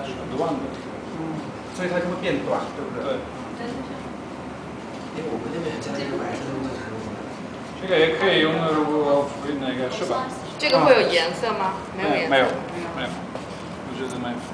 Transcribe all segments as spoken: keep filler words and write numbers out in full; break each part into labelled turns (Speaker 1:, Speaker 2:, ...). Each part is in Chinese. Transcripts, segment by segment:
Speaker 1: 它是很乱的，
Speaker 2: 嗯，所以它就会变短，对不对？
Speaker 1: 对。
Speaker 3: 因为我们这边加一个白色的位置。
Speaker 1: 这个也可以用的，如果那个是吧？
Speaker 4: 这个会有颜色吗？没有颜色。
Speaker 1: 没有，没有，我觉得没有。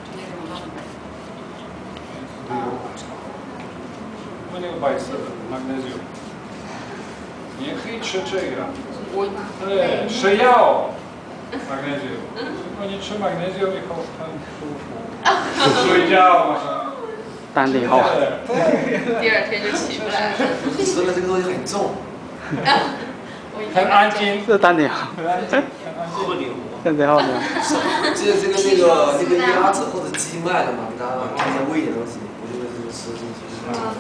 Speaker 1: 我那个白色的 magnesium， 你也可以吃这个。
Speaker 4: 我
Speaker 1: 对，吃药 magnesium。如果你吃 magnesium 以后很舒服，睡觉马上。
Speaker 5: 丹顶号。
Speaker 4: 第二天就起不来了。
Speaker 3: 吃了这个东西很重。
Speaker 1: 很安静。
Speaker 5: 是丹顶号。
Speaker 1: 很安静，很安静。
Speaker 5: 丹顶号没有。
Speaker 3: 这这个那个那个鸭子或者鸡脉的嘛，给它给它喂点东西，我觉得是吃进去。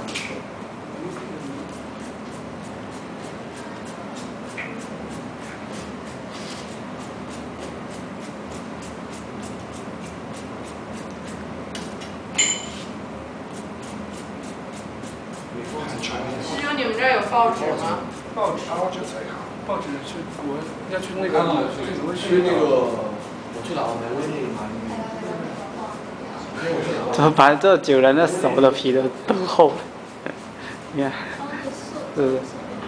Speaker 4: 师兄，你们这儿有报纸吗？
Speaker 2: 报纸，
Speaker 1: 报纸才好。
Speaker 2: 报纸去，我要去那个，
Speaker 3: 去那个，我去哪？我买微那个买。
Speaker 5: 怎么把这酒人的手的皮都都厚了？你看，是不是？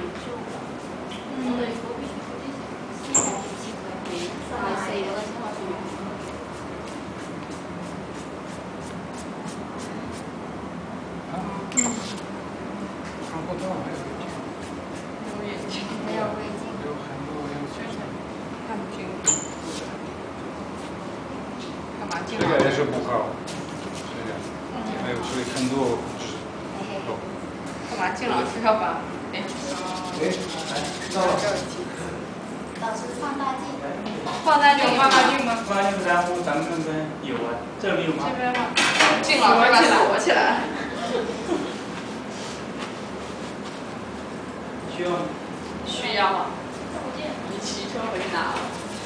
Speaker 1: 这个也是不好，这个还有所以很多。
Speaker 4: 干嘛？靳老师要把哎
Speaker 3: 哎，到了。
Speaker 6: 老师放大镜。
Speaker 4: 放大镜，放大镜吗？
Speaker 7: 放大镜然后咱们这边有啊，这边有吗？
Speaker 4: 这边吗？靳老师把锁起来。
Speaker 7: 需要。
Speaker 4: 需要啊。你骑车回去拿了。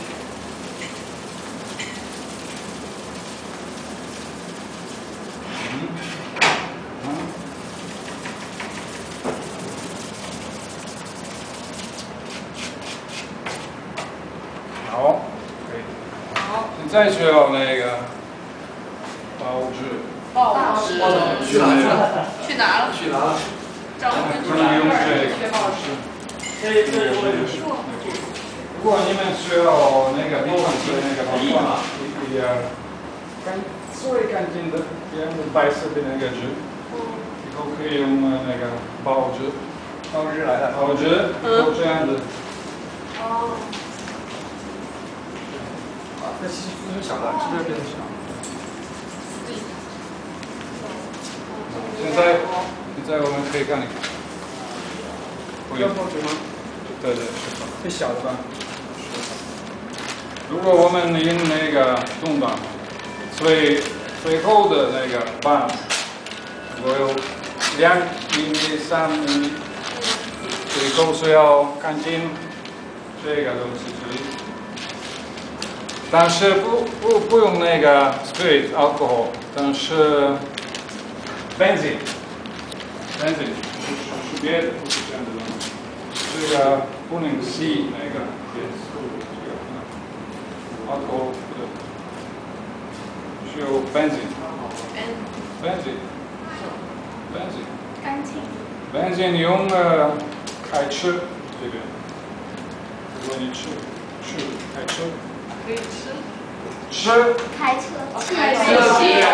Speaker 1: 好，可以。好，现在需要那个报纸。
Speaker 4: 报纸。
Speaker 3: 去哪去了？
Speaker 4: 去哪了？
Speaker 3: 去哪了？
Speaker 4: 张坤
Speaker 1: 不能用这个。
Speaker 4: 缺报纸。
Speaker 7: 这这我有说。
Speaker 1: 如果你们需要那个地方是那个地方，比较干最干净的，用白色的那个纸，以后可以用那个报纸。
Speaker 2: 报纸来的。
Speaker 1: 报纸，都这样子。
Speaker 4: 哦。
Speaker 2: 那其实是小的，是不是变小？
Speaker 1: 现在，现在我们可以看一看。
Speaker 2: 要报纸吗？
Speaker 1: 对对，是的。
Speaker 2: 最小的吧。
Speaker 1: 如果我们用那个动荡，最最后的那个板，如果有两厘米、三厘米，最后是要干净这个东西这里。但是不不不用那个 spirit alcohol， 但是 benzene benzene 是是别的，不是这样的东西。这个不能吸那个元素，这个不能 alcohol 不对，需要 benzene benzene benzene
Speaker 6: 干净。
Speaker 1: benzene 用呃开车这个，如果你吃吃开车。
Speaker 4: 可以吃。
Speaker 1: 吃。
Speaker 6: 开车。
Speaker 4: 开车。